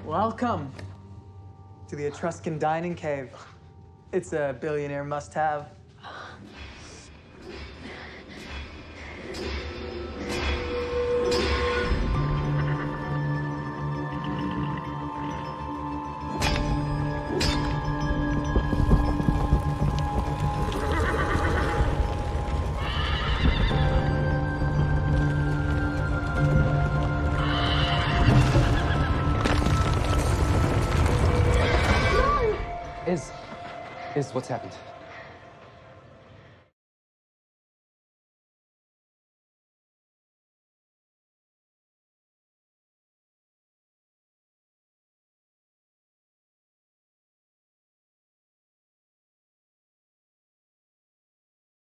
Welcome to the Etruscan dining cave. It's a billionaire must-have. Is what's happened?